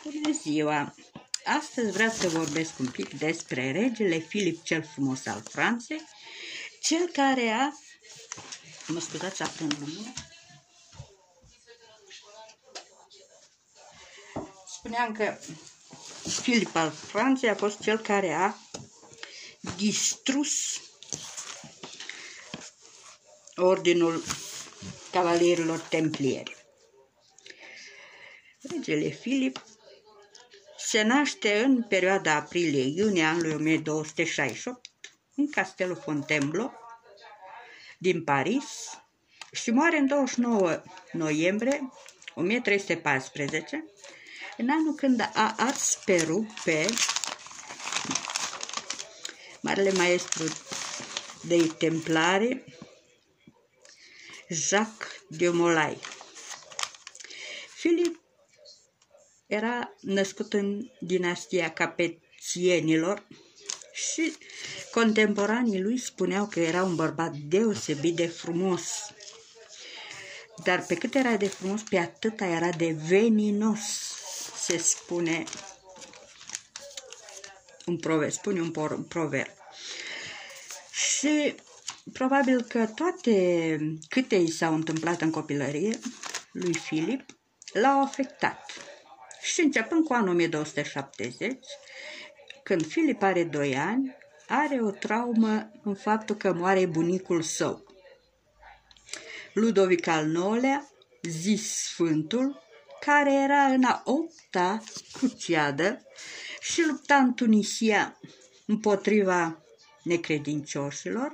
Bună ziua! Astăzi vreau să vorbesc un pic despre regele Filip cel Frumos al Franței, cel care a... Mă scuzați, aprind lumina. Spuneam că Filip al Franței a fost cel care a distrus ordinul cavalierilor templieri. Regele Filip se naște în perioada aprilie-iunie anului 1268 în castelul Fontainebleau din Paris și moare în 29 noiembrie 1314, în anul când a ars pe rug pe marele maestru de templari Jacques de Molay. Filip era născut în dinastia Capețienilor și contemporanii lui spuneau că era un bărbat deosebit de frumos. Dar pe cât era de frumos, pe atâta era de veninos, se spune un proverb. Și probabil că toate câte i s-au întâmplat în copilărie lui Filip l-au afectat. Și începând cu anul 1270, când Filip are 2 ani, are o traumă în faptul că moare bunicul său, Ludovic al IX-lea, zis Sfântul, care era în a 8-a cruciadă și lupta în Tunisia împotriva necredincioșilor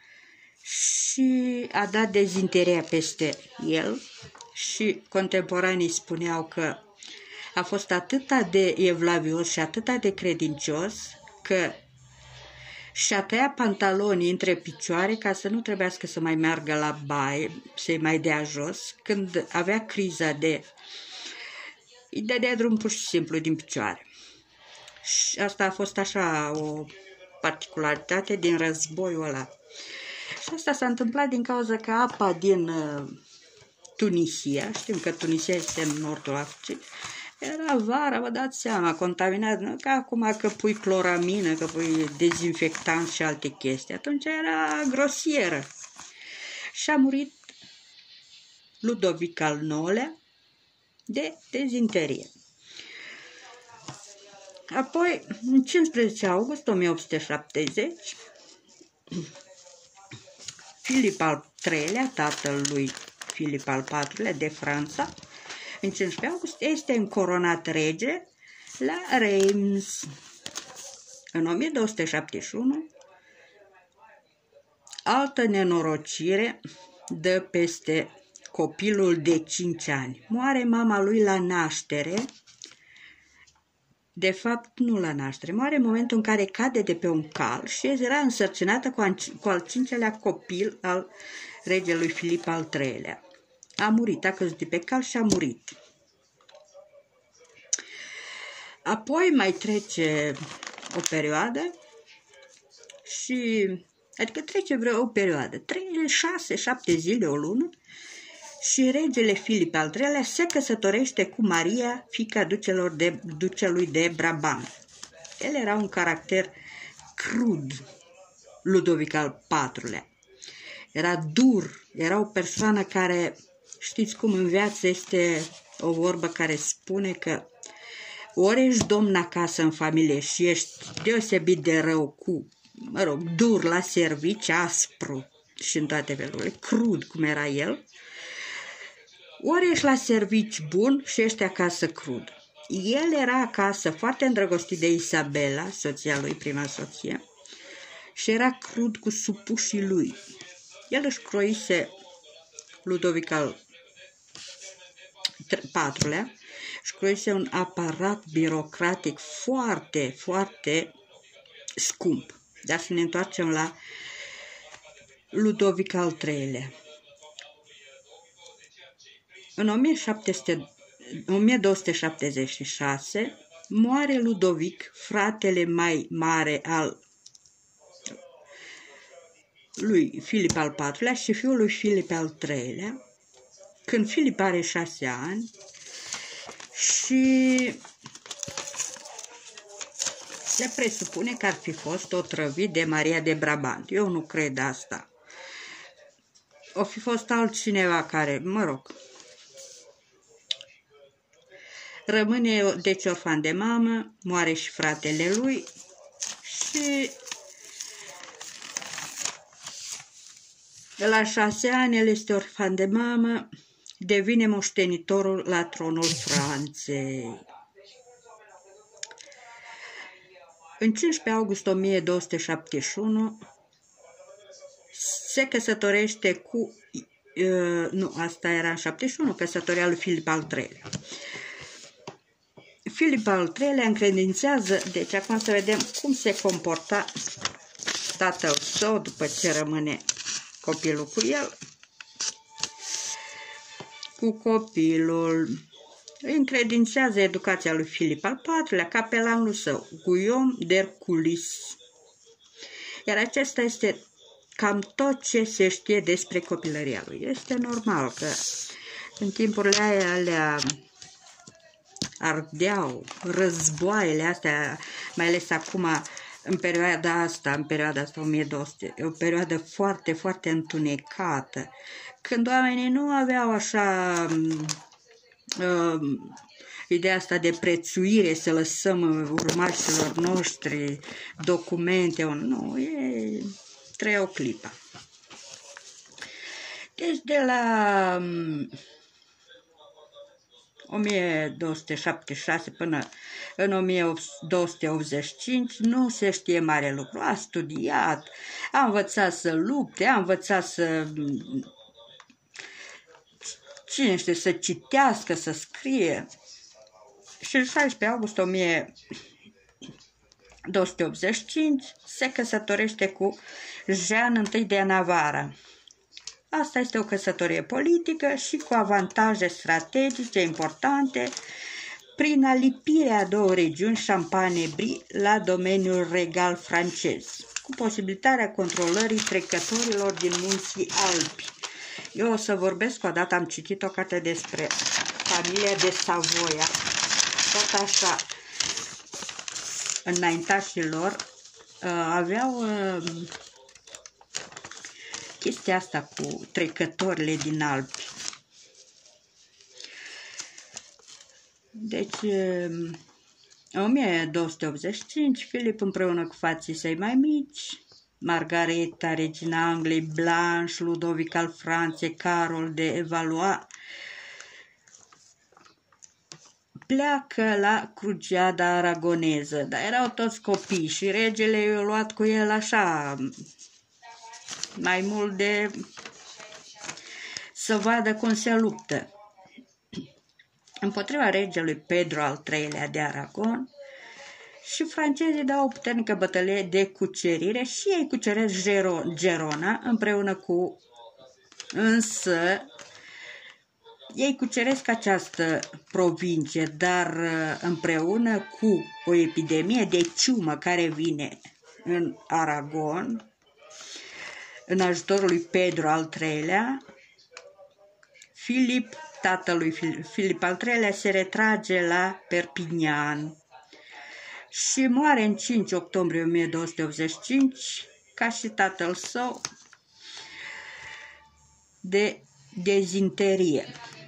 și a dat dezinteria peste el și contemporanii spuneau că a fost atâta de evlavios și atâta de credincios că și-a tăiat pantalonii între picioare ca să nu trebuiască să mai meargă la baie, să-i mai dea jos. Când avea criza îi dădea drum pur și simplu din picioare. Și asta a fost așa o particularitate din războiul ăla. Și asta s-a întâmplat din cauza că apa din Tunisia, știm că Tunisia este în nordul Africii, era vara, vă dați seama, contaminat, nu ca acum că pui cloramină, că pui dezinfectant și alte chestii. Atunci era grosieră. Și a murit Ludovic al IX-lea de dezinterie. Apoi, în 15 august 1870, Filip al III-lea, tatăl lui Filip al IV-lea de Franța, în 15 august este încoronat rege la Reims. În 1271, altă nenorocire dă peste copilul de 5 ani. Moare mama lui la naștere. De fapt, nu la naștere. Moare în momentul în care cade de pe un cal și era însărcinată cu al 5-lea copil al regelui Filip al III-lea. A murit, a căzut de pe cal și a murit. Apoi mai trece o perioadă adică trece o perioadă, 6-7 zile, o lună, și regele Filip al III-lea se căsătorește cu Maria, fiica ducelui de Brabant. El era un caracter crud, Ludovic al IV-lea. Era dur, era o persoană care, știți cum în viață este o vorbă care spune că ori ești domn acasă în familie și ești deosebit de rău dur la servici, aspru și în toate felurile, crud cum era el, ori ești la servici bun și ești acasă crud. El era acasă foarte îndrăgostit de Isabela, soția lui, prima soție, și era crud cu supușii lui. El își croise, Ludovic al IV-lea, își croise un aparat birocratic foarte, foarte scump. Dar să ne întoarcem la Ludovic al III-lea. În 1276 moare Ludovic, fratele mai mare al lui Filip al IV-lea și fiul lui Filip al III-lea, când Filip are 6 ani și se presupune că ar fi fost otrăvit de Maria de Brabant. Eu nu cred asta. O fi fost altcineva care, mă rog, rămâne deci orfan de mamă, moare și fratele lui și la 6 ani el este orfan de mamă, devine moștenitorul la tronul Franței. În 15 august 1271 se căsătorește cu, nu, asta era în 71, căsătoria lui Filip al III-lea. Filip al III-lea încredințează, deci acum să vedem cum se comporta tatăl său după ce rămâne copilul cu el, cu copilul. Îi încredințează educația lui Filip al IV-lea, capelanul său, Guillaume d'Herculis. Iar acesta este cam tot ce se știe despre copilăria lui. Este normal că în timpurile alea ardeau războaiele astea, mai ales acum, în perioada asta 1200, e o perioadă foarte, foarte întunecată, când oamenii nu aveau așa ideea asta de prețuire, să lăsăm urmașilor noștri documente, nu, trăiau clipa. Deci de la 1276 până în 1285 nu se știe mare lucru. A studiat, a învățat să lupte, a învățat să, cine știe, să citească, să scrie. Și în 16 august 1285 se căsătorește cu Jean I de Navarra. Asta este o căsătorie politică și cu avantaje strategice importante prin alipirea a două regiuni, Champagne-Brie, la domeniul regal francez, cu posibilitatea controlării trecătorilor din munții Alpi. Eu o să vorbesc o dată, am citit o carte despre familia de Savoia, tot așa, înaintașilor aveau chestia asta cu trecătorile din Alpi. Deci, în 1285, Filip împreună cu frații săi mai mici, Margareta, regina Angliei, Blanche, Ludovic al Franței, Carol de Valois, pleacă la cruciada aragoneză, dar erau toți copii și regele i-a luat cu el așa, mai mult de să vadă cum se luptă. Împotriva regelui Pedro al III-lea de Aragon, și francezii dau o puternică bătălie de cucerire și ei cuceresc Gerona împreună cu, însă ei cuceresc această provincie, dar împreună cu o epidemie de ciumă care vine în Aragon, în ajutorul lui Pedro al III-lea, Filip, tatălui Filip al III-lea, se retrage la Perpignan și moare în 5 octombrie 1285, ca și tatăl său, de dezinterie.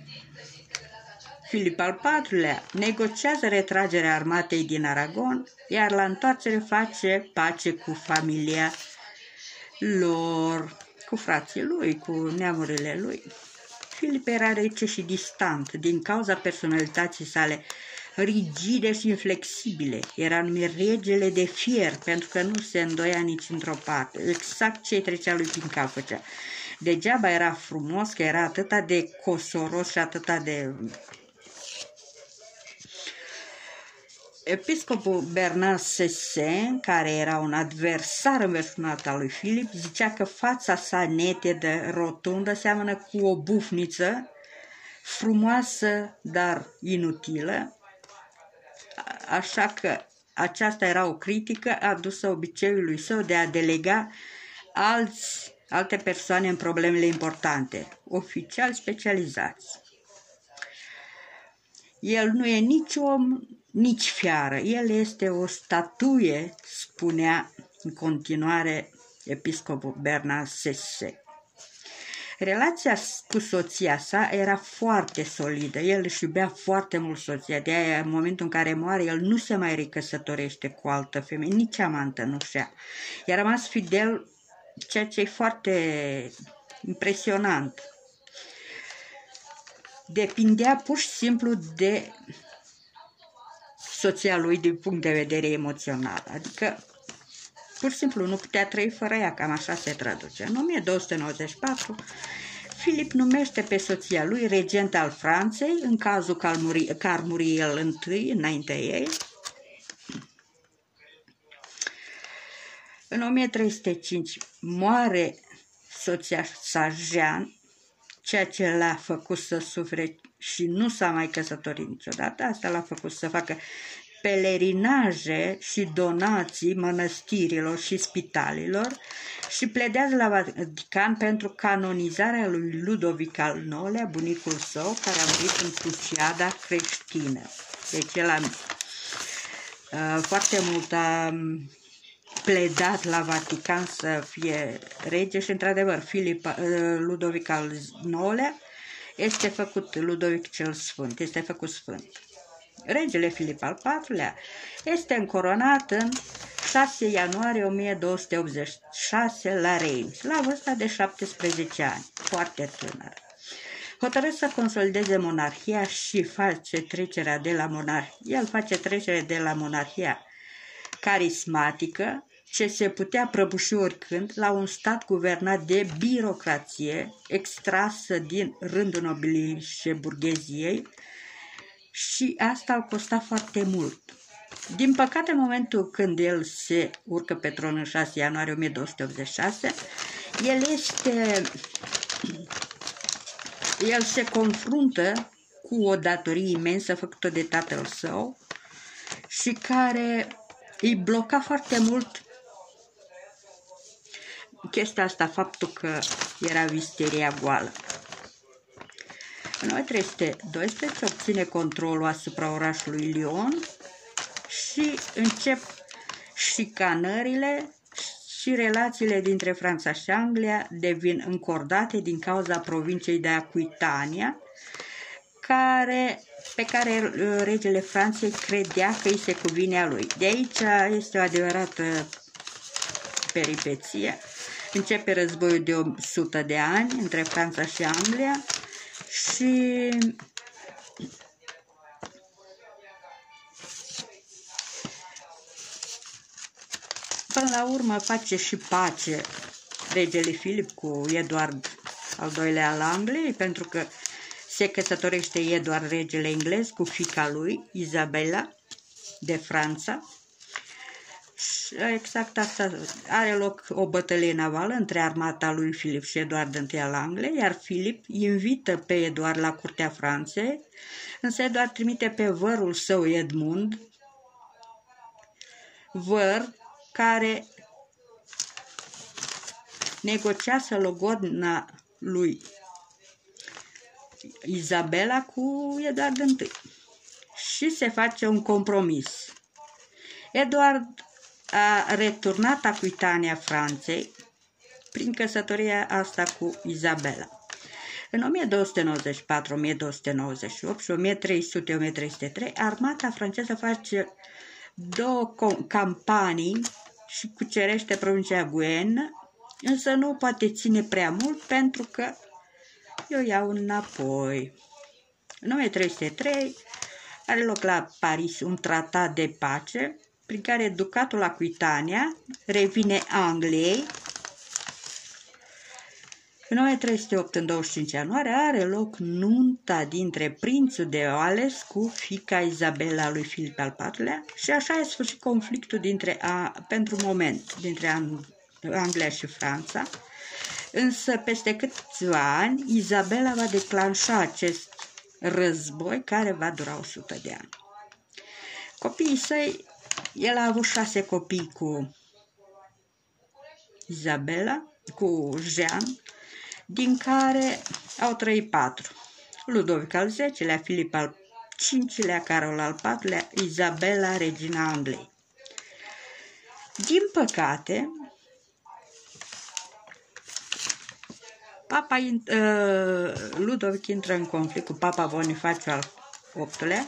Filip al IV-lea negociază retragerea armatei din Aragon, iar la întoarcere face pace cu familia lor, cu frații lui, cu neamurile lui. Filip era rece și distant din cauza personalității sale rigide și inflexibile. Era numit regele de fier, pentru că nu se îndoia nici într-o parte. Exact ce trecea lui prin cap făcea. Degeaba era frumos, că era atâta de cosoros și atâta de... Episcopul Bernard Cessin, care era un adversar înverșunat al lui Filip, zicea că fața sa netedă, rotundă, seamănă cu o bufniță, frumoasă, dar inutilă, așa că aceasta era o critică adusă obiceiului său de a delega alte persoane în problemele importante, oficiali specializați. El nu e nici om, nici fiară. El este o statuie, spunea în continuare episcopul Bernard Sesse. Relația cu soția sa era foarte solidă, el își iubea foarte mult soția, de aia în momentul în care moare, el nu se mai recăsătorește cu altă femeie, nici amantă nu și-a. I-a rămas fidel, ceea ce e foarte impresionant. Depindea pur și simplu de soția lui din punct de vedere emoțional, adică pur și simplu nu putea trăi fără ea, cam așa se traduce. În 1294, Filip numește pe soția lui regent al Franței, în cazul că ar muri el întâi, înaintea ei. În 1305 moare soția sa Jeanne, ceea ce l-a făcut să sufere și nu s-a mai căsătorit niciodată. Asta l-a făcut să facă pelerinaje și donații mănăstirilor și spitalilor și pledează la Vatican pentru canonizarea lui Ludovic al IX-lea, bunicul său, care a murit în Cruciada creștină. Deci el a foarte mult a pledat la Vatican să fie rege și, într-adevăr, Ludovic al IX-lea este făcut, Ludovic cel Sfânt, este făcut sfânt. Regele Filip al IV-lea este încoronat în 6 ianuarie 1286 la Reims, la vârsta de 17 ani, foarte tânăr. Hotărât să consolideze monarhia și face trecerea de la monarhie. El face trecerea de la monarhia carismatică, ce se putea prăbuși oricând, la un stat guvernat de birocrație, extrasă din rândul nobiliei și burgheziei, și asta a costat foarte mult. Din păcate, în momentul când el se urcă pe tron în 6 ianuarie 1286, el se confruntă cu o datorie imensă făcută de tatăl său și care îi bloca foarte mult chestia asta, faptul că era visteria goală. În 1312 obține controlul asupra orașului Lyon și încep șicanările și relațiile dintre Franța și Anglia devin încordate din cauza provinciei de Aquitania, pe care regele Franței credea că îi se cuvine a lui. De aici este o adevărată peripeție. Începe războiul de 100 de ani între Franța și Anglia și până la urmă face și pace regele Filip cu Eduard al II-lea al Angliei, pentru că se căsătorește Eduard, regele englez, cu fiica lui, Isabela, de Franța. Și exact asta, are loc o bătălie navală între armata lui Filip și Eduard I al Angliei, iar Filip invită pe Eduard la curtea Franței, însă Eduard trimite pe vărul său Edmund, văr care negociază logodna lui Isabela cu Eduard I și se face un compromis. Eduard a returnat Aquitania Franței prin căsătoria asta cu Isabela. În 1294, 1298 și 1300-1303, armata franceză face 2 campanii și cucerește provincia Guienne, însă nu poate ține prea mult pentru că eu iau înapoi. În 1303 are loc la Paris un tratat de pace prin care ducatul Aquitania revine Angliei. În 1308, în 25 ianuarie, are loc nunta dintre prințul de Wales cu fiica Isabela lui Filip al IV-lea și așa e sfârșit conflictul pentru moment dintre Anglia și Franța. Însă, peste câțiva ani, Isabela va declanșa acest război care va dura 100 de ani. Copiii săi, el a avut 6 copii cu Isabela, cu Jeanne, din care au trăit 4. Ludovic al X-lea, Filip al V-lea Carol al IV-lea Izabela, regina Angliei. Din păcate, Ludovic intră în conflict cu Papa Bonifaciu al VIII-lea,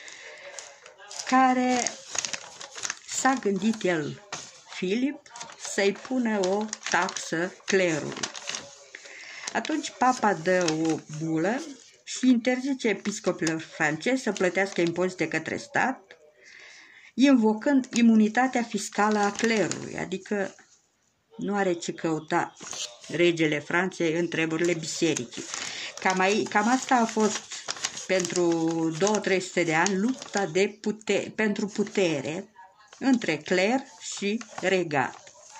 care s-a gândit el, Filip, să-i pună o taxă clerului. Atunci papa dă o bulă și interzice episcopilor francezi să plătească impozite către stat, invocând imunitatea fiscală a clerului, adică nu are ce căuta regele Franței în treburile bisericii. Cam asta a fost pentru 200-300 de ani lupta pentru putere între cler și regat.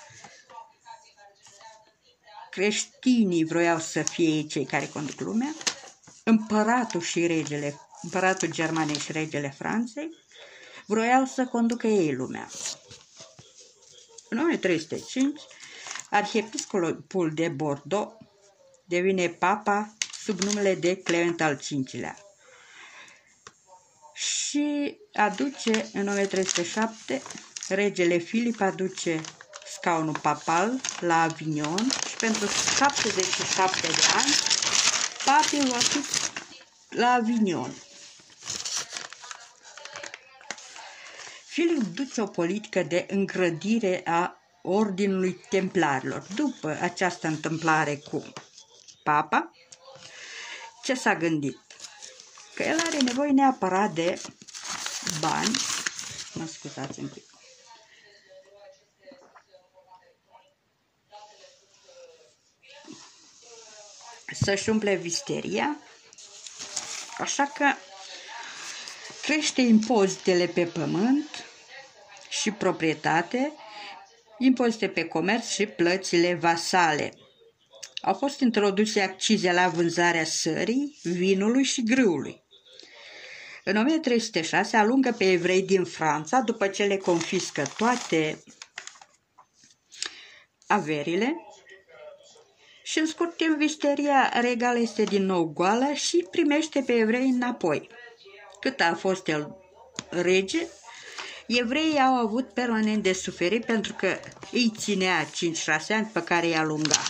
Creștinii vroiau să fie cei care conduc lumea, împăratul Germaniei și regele Franței vroiau să conducă ei lumea. În 1305, arhiepiscopul de Bordeaux devine papa sub numele de Clement al V-lea și aduce, în 1307, regele Filip aduce scaunul papal la Avignon și pentru 77 de ani papii vor fi la Avignon. Filip duce o politică de îngrădire a Ordinului Templarilor. După această întâmplare cu papa, ce s-a gândit? Că el are nevoie neapărat de bani, mă scuzați un pic, să-și umple visteria, așa că crește impozitele pe pământ și proprietate, impozite pe comerț și plățile vasale. Au fost introduse accize la vânzarea sării, vinului și grâului. În 1306 alungă pe evrei din Franța după ce le confiscă toate averile și în scurt timp visteria regală este din nou goală și primește pe evrei înapoi. Cât a fost el rege, evreii au avut permanent de suferit pentru că îi ținea 5-6 ani pe care îi alunga.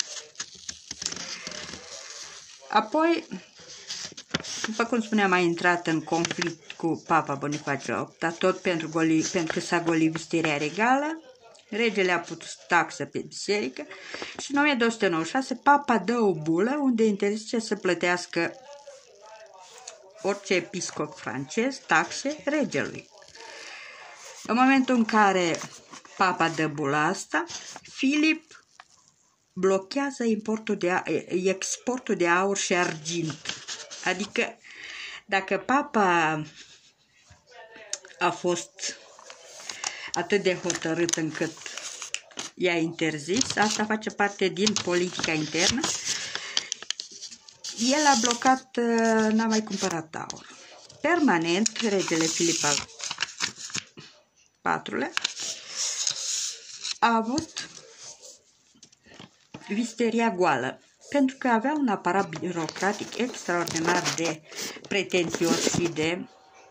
Apoi, după cum spuneam, a intrat în conflict cu Papa Bonifaciu VIII, tot pentru că s-a golit visteria regală, regele a pus taxă pe biserică și în 1296 Papa dă o bulă unde interzice să plătească orice episcop francez taxe regelui. În momentul în care Papa dă bula asta, Filip blochează exportul de aur și argint. Adică, dacă Papa a fost atât de hotărât încât i-a interzis, asta face parte din politica internă, el a blocat, n-a mai cumpărat aur. Permanent, regele Filip al IV-lea a avut visteria goală, pentru că avea un aparat birocratic extraordinar de pretențios și de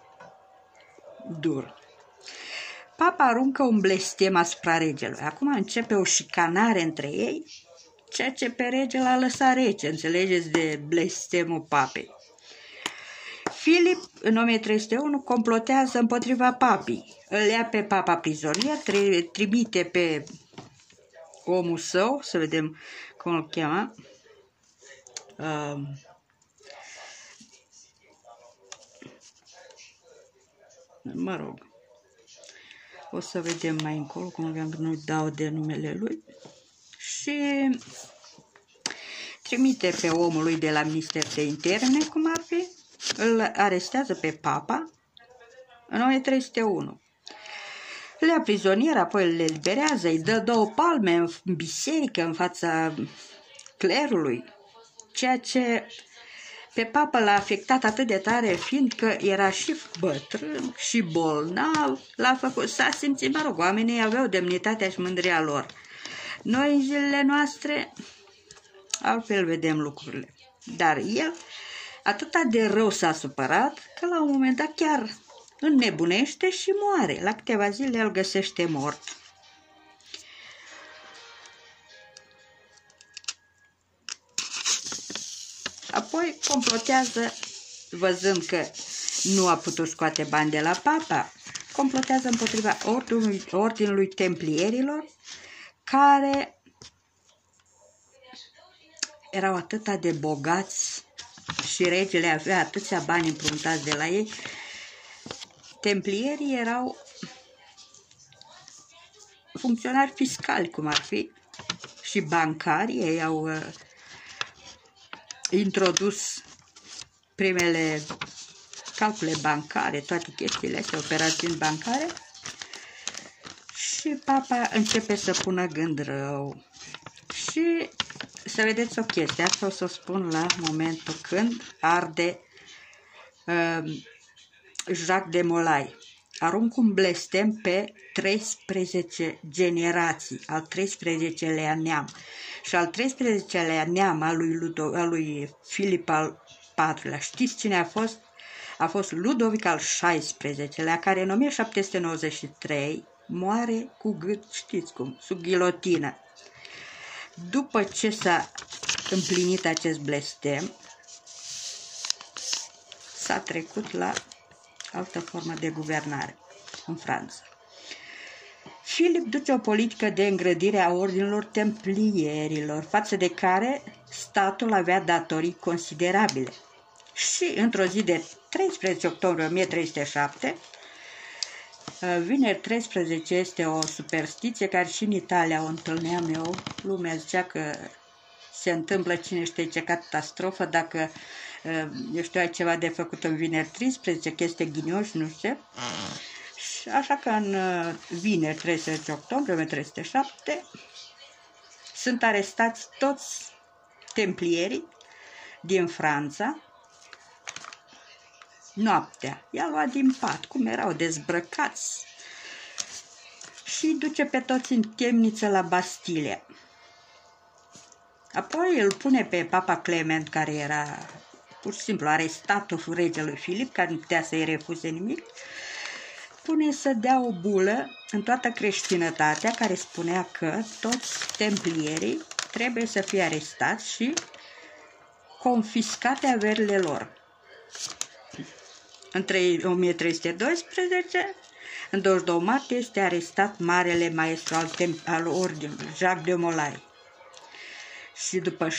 dur. Papa aruncă un blestem asupra regelui. Acum începe o șicanare între ei, ceea ce pe rege l-a lăsat rece, înțelegeți, de blestemul papei. Filip, în 1301, complotează împotriva papii. Îl ia pe papa prizonier, trimite pe omul său, să vedem cum îl cheamă, mă rog, o să vedem mai încolo, cum nu dau de numele lui, și trimite pe omul lui de la Ministerul de Interne, cum ar fi, îl arestează pe papa în 1301. Le ia prizonier, apoi îl eliberează, îi dă 2 palme în biserică, în fața clerului, ceea ce pe papa l-a afectat atât de tare, fiindcă era și bătrân și bolnav, s-a simțit, mă rog, oamenii aveau demnitatea și mândria lor. Noi, în zilele noastre, altfel vedem lucrurile. Dar el Atâta de rău s-a supărat că la un moment dat chiar înnebunește și moare. La câteva zile îl găsește mort. Apoi complotează, văzând că nu a putut scoate bani de la papa, complotează împotriva ordinului templierilor, care erau atât de bogați și regele avea atâția bani împrumutați de la ei. Templierii erau funcționari fiscali, cum ar fi, și bancari. Ei au introdus primele calcule bancare, toate chestiile astea, operațiuni bancare, și papa începe să pună gând rău. Și să vedeți o chestie, asta o să o spun la momentul când arde Jacques de Molay. Aruncă un blestem pe 13 generații, al 13-lea neam. Și al 13-lea neam al lui Filip al IV-lea. Știți cine a fost? A fost Ludovic al XVI-lea, care în 1793 moare cu gât, știți cum, sub ghilotină. După ce s-a împlinit acest blestem, s-a trecut la altă formă de guvernare în Franța. Filip duce o politică de îngrădire a ordinilor templierilor, față de care statul avea datorii considerabile. Și într-o zi de 13 octombrie 1307, vineri 13 este o superstiție care și în Italia o întâlneam eu. Lumea zicea că se întâmplă cine știe ce catastrofă dacă, eu știu, ai ceva de făcut în vineri 13, că este ghinion și nu știu. Și așa că în vineri 13 octombrie 1307 sunt arestați toți templierii din Franța. Noaptea i-a luat din pat, cum erau dezbrăcați, și îi duce pe toți în temniță la Bastilia. Apoi îl pune pe papa Clement, care era pur și simplu arestatul regelui Filip, care nu putea să-i refuze nimic, pune să dea o bulă în toată creștinătatea care spunea că toți templierii trebuie să fie arestați și confiscate averile lor. Între 1312, în 22 martie, este arestat marele maestru al ordinului, Jacques de Molay. Și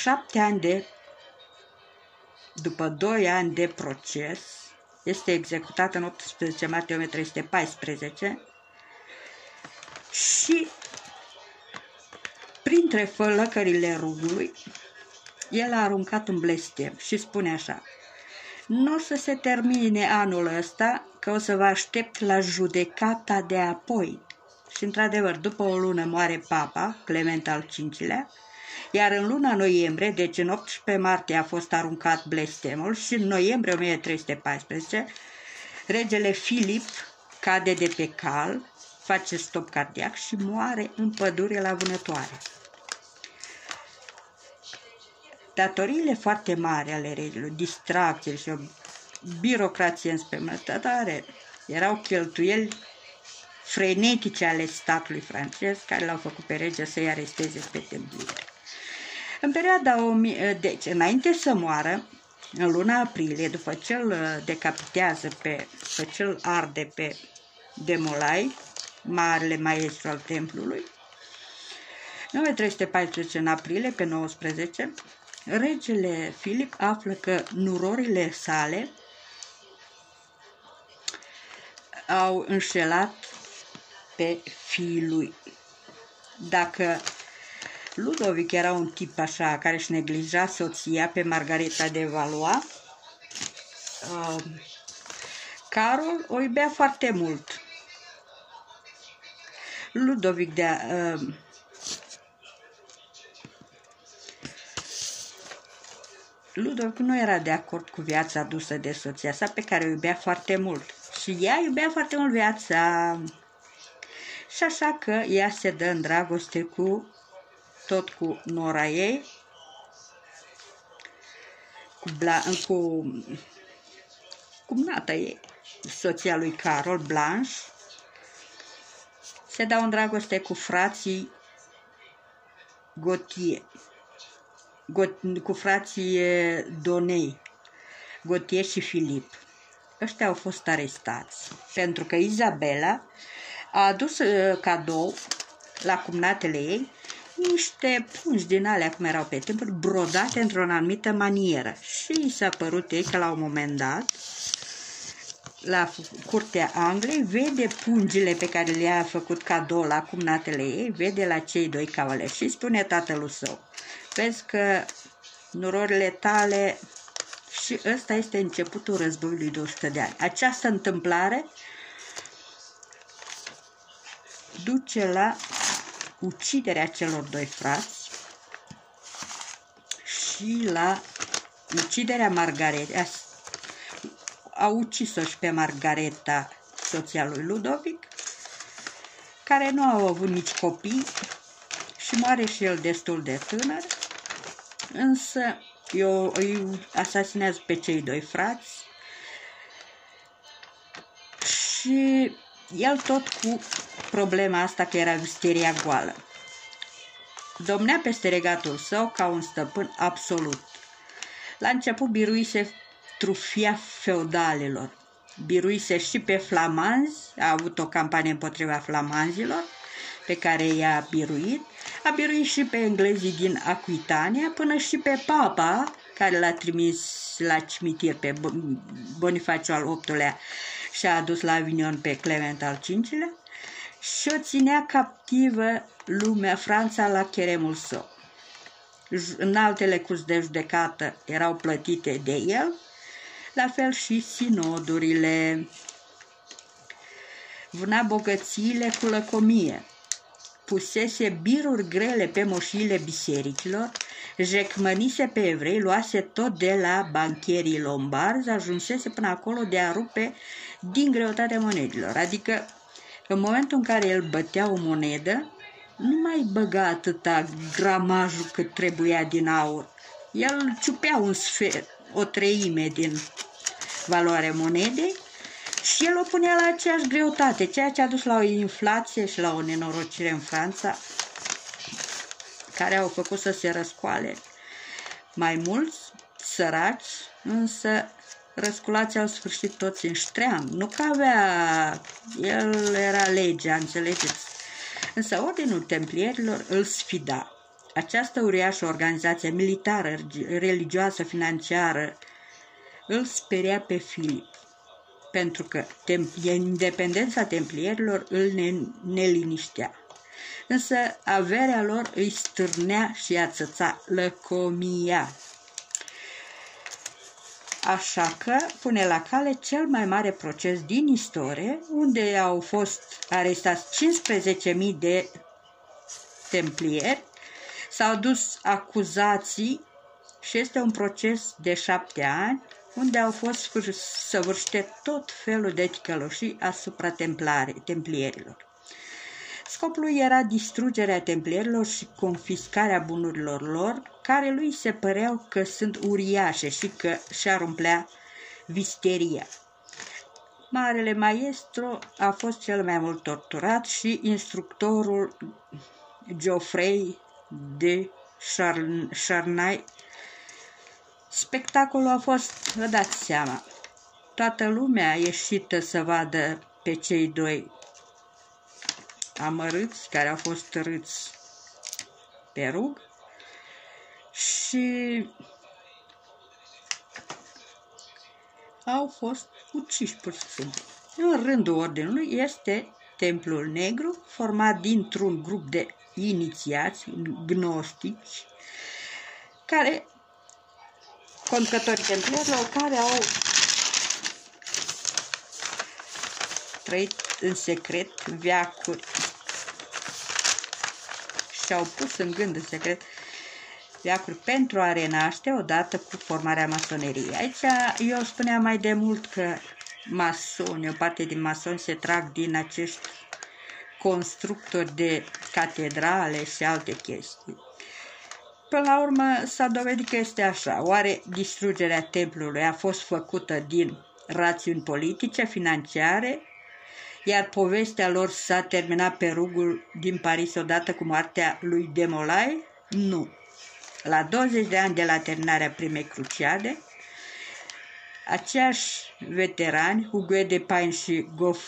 după 2 ani de proces, este executat în 18 martie 1314 și printre fălăcările rugului, el a aruncat un blestem și spune așa: nu o să se termine anul ăsta, că o să vă aștept la judecata de apoi. Și într-adevăr, după o lună moare papa, Clement al V-lea, iar în luna noiembrie, deci în 18 martie a fost aruncat blestemul și în noiembrie 1314, regele Filip cade de pe cal, face stop cardiac și moare în pădure la vânătoare. Datoriile foarte mari ale regelui, distracții și o birocrație înspăimântătoare, erau cheltuieli frenetice ale statului francez, care l-au făcut pe rege să-i aresteze pe templieri. În perioada, deci, înainte să moară, în luna aprilie, după ce îl decapitează după ce îl arde pe de Molay, marele maestru al templului, în 1314, în aprilie, pe 19, regele Filip află că nurorile sale au înșelat pe fiul lui. Dacă Ludovic era un tip așa care își neglija soția pe Margareta de Valois, Carol o iubea foarte mult. Ludovic nu era de acord cu viața dusă de soția sa, pe care o iubea foarte mult. Și ea iubea foarte mult viața. Și așa că ea se dă în dragoste tot cu nora ei. cu cumnata ei, soția lui Carol, Blanche, se dau în dragoste cu frații cu frații Donei, Gautier și Filip. Ăștia au fost arestați pentru că Izabela a adus cadou la cumnatele ei niște pungi din alea, cum erau pe timpuri, brodate într-o anumită manieră. Și i s-a părut ei că la un moment dat, la curtea Angliei, vede pungile pe care le-a făcut cadou la cumnatele ei, vede la cei doi cavaleri și spune tatălui său: vezi că nurorile tale, și ăsta este începutul războiului de 100 de ani. Această întâmplare duce la uciderea celor doi frați și la uciderea Margaretei. A ucis-o și pe Margareta, soția lui Ludovic, care nu au avut nici copii și moare și el destul de tânăr, însă îi asasinează pe cei doi frați și el tot cu problema asta că era visteria goală. Domnea peste regatul său ca un stăpân absolut. La început biruise trufia feudalilor, biruise și pe flamanzi, a avut o campanie împotriva flamanzilor, pe care i-a biruit, a biruit și pe englezii din Aquitania, până și pe papa, care l-a trimis la cimitir pe Bonifaciu al VIII-lea și a adus la Avignon pe Clement al V-lea și o ținea captivă lumea, Franța, la cheremul său. Înaltele curți de judecată erau plătite de el, la fel și sinodurile. Vâna bogățiile cu lăcomie, pusese biruri grele pe moșiile bisericilor, jecmănise pe evrei, luase tot de la bancherii lombarzi, ajunsese până acolo de a rupe din greutatea monedilor. Adică, în momentul în care el bătea o monedă, nu mai băga atâta gramajul cât trebuia din aur. El ciupea un sfert, o treime din valoarea monedei, și el o punea la aceeași greutate, ceea ce a dus la o inflație și la o nenorocire în Franța, care au făcut să se răscoale mai mulți săraci, însă răsculații au sfârșit toți în ștream. Nu că avea, el era legea, înțelegeți? Însă ordinul templierilor îl sfida. Această uriașă organizație militară, religioasă, financiară, îl speria pe Filip, pentru că independența templierilor îl neliniștea. Însă averea lor îi stârnea și ațăța lăcomia. Așa că pune la cale cel mai mare proces din istorie, unde au fost arestați 15.000 de templieri, s-au dus acuzații și este un proces de 7 ani, unde au fost săvârșite tot felul de ticăloșii asupra templierilor. Scopul lui era distrugerea templierilor și confiscarea bunurilor lor, care lui se păreau că sunt uriașe și că și-ar umplea visteria. Marele maestru a fost cel mai mult torturat și instructorul Geoffrey de Charnay. Spectacolul a fost, vă dați seama, toată lumea a ieșită să vadă pe cei doi amărâți, care au fost târâți pe rug, și au fost uciși pur și simplu. În rândul ordinului este Templul Negru, format dintr-un grup de inițiați gnostici, care conducătorii templierilor, care au trăit în secret veacuri și au pus în gând în secret veacuri pentru a renaște odată cu formarea masoneriei. Aici eu spuneam mai de mult că masoni, o parte din masoni se trag din acești constructori de catedrale și alte chestii. până la urmă s-a dovedit că este așa. Oare distrugerea templului a fost făcută din rațiuni politice, financiare, iar povestea lor s-a terminat pe rugul din Paris odată cu moartea lui de Molay? Nu. La 20 de ani de la terminarea primei cruciade, aceiași veterani, Huguet de Payne și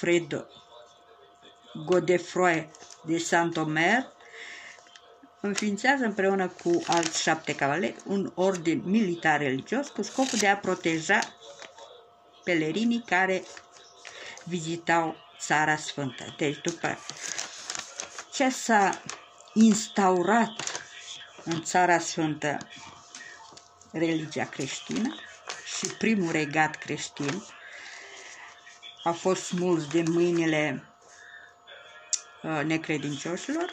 Godefroy de Saint-Omer, înființează împreună cu alți 7 cavaleri un ordin militar religios cu scopul de a proteja pelerinii care vizitau Țara Sfântă. Deci după ce s-a instaurat în Țara Sfântă religia creștină și primul regat creștin a fost smuls din mâinile necredincioșilor,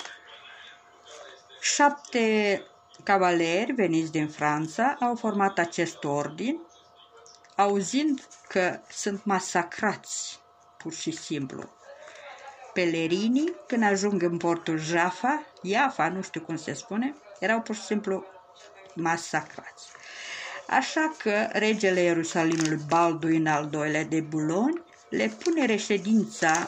7 cavaleri veniți din Franța au format acest ordin, auzind că sunt masacrați pur și simplu pelerinii când ajung în portul Jaffa, nu știu cum se spune, erau pur și simplu masacrați. Așa că regele Ierusalimului Balduin al II-lea de Boulogne le pune reședința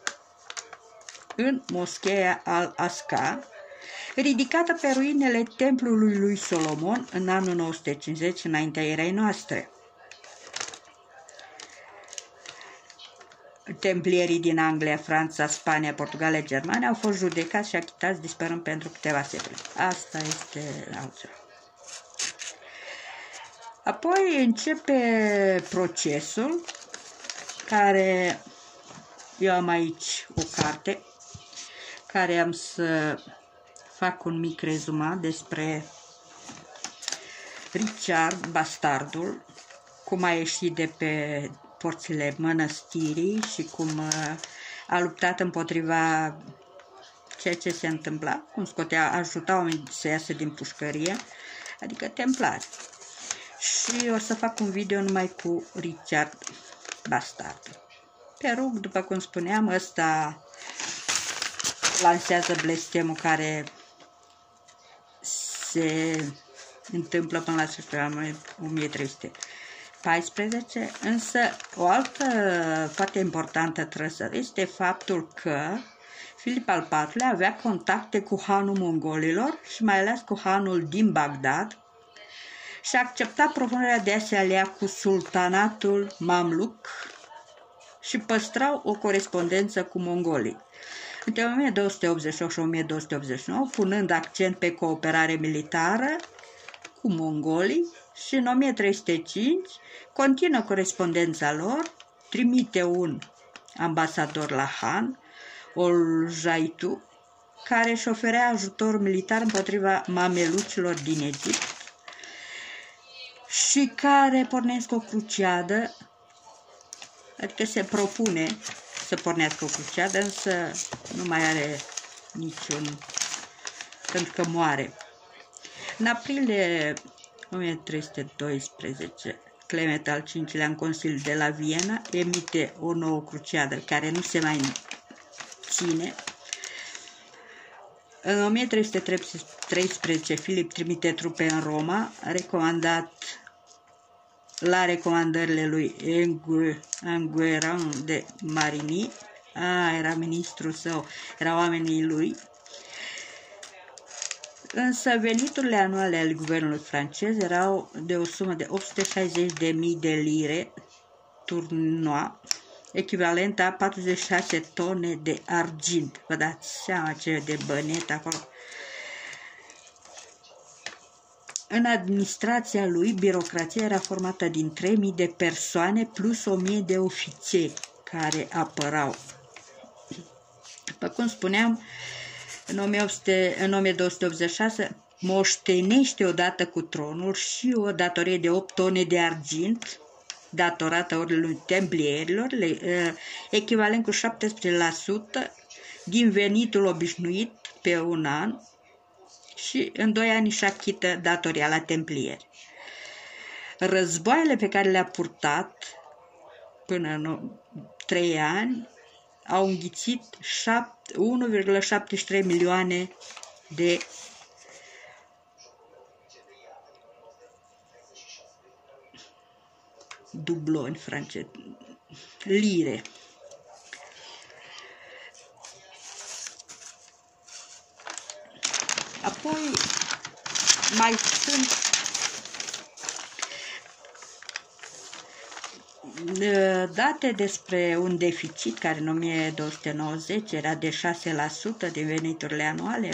în moscheea Al-Aqsa, ridicată pe ruinele templului lui Solomon în anul 950 înaintea erei noastre. Templierii din Anglia, Franța, Spania, Portugalia, Germania au fost judecați și achitați dispărând pentru câteva secole. Asta este altceva. Apoi începe procesul, care eu am aici o carte care am să fac un mic rezumat despre Richard Bastardul, cum a ieșit de pe porțile mănăstirii și cum a luptat împotriva ceea ce se întâmpla, cum ajuta oamenii să iasă din pușcărie, adică templari. Și o să fac un video numai cu Richard Bastard. Pe rug, după cum spuneam, ăsta lansează blestemul care se întâmplă până la sfârșitul anului 1314, însă o altă foarte importantă trăsătură este faptul că Filip al IV-lea avea contacte cu hanul mongolilor și mai ales cu hanul din Bagdad și a acceptat propunerea de a se alia cu sultanatul Mamluk și păstrau o corespondență cu mongolii. Între 1288 și 1289, punând accent pe cooperare militară cu mongolii, și în 1305 continuă corespondența lor, trimite un ambasador la Han, Ol-Jaitu, care își oferea ajutor militar împotriva mamelucilor din Egipt și care pornesc o cruciadă, adică se propune să pornească o cruciadă, însă nu mai are niciun, pentru că moare. În aprilie 1312, Clement al V-lea, în Consiliul de la Viena, emite o nouă cruciadă care nu se mai ține. În 1313, Filip trimite trupe în Roma, la recomandările lui Enguerrand de Marigny, era ministrul său, erau oamenii lui, însă veniturile anuale ale guvernului francez erau de o sumă de 860.000 de lire tournois, echivalent a 46 tone de argint. Vă dați seama ce de bănet acolo. În administrația lui, birocrația era formată din 3.000 de persoane plus 1.000 de ofițeri care apărau. După cum spuneam, în 1286 moștenește odată cu tronul și o datorie de 8 tone de argint datorată ordinului templierilor, echivalent cu 17% din venitul obișnuit pe un an, și în 2 ani își achită datoria la templieri. Războaiele pe care le-a purtat până în 3 ani au înghițit 1,73 milioane de dublo în franceză, lire. Apoi mai sunt date despre un deficit care în 1290 era de 6% din veniturile anuale,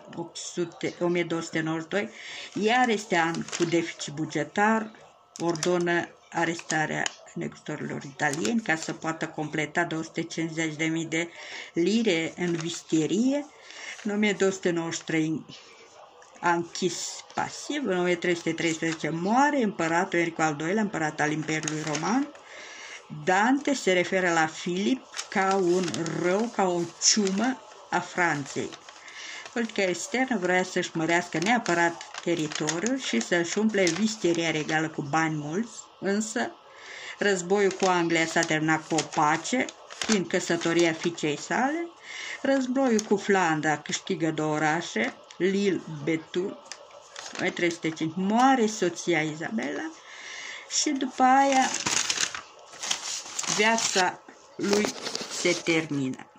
1292, iar este an cu deficit bugetar, ordonă arestarea negusitorilor italieni ca să poată completa 250.000 de lire în vistierie. În 1293 a închis pasiv, în 1313 moare împăratul Enrico al II-lea, împărat al Imperiului Roman. Dante se referă la Filip ca un rău, ca o ciumă a Franței. Politica externă vrea să-și mărească neapărat teritoriul și să-și umple vistieria regală cu bani mulți, însă războiul cu Anglia s-a terminat cu o pace, prin căsătoria fiicei sale. Războiul cu Flandra câștigă 2 orașe, Lille, Betul, 1305 moare soția Izabela și după aia viața lui se termină.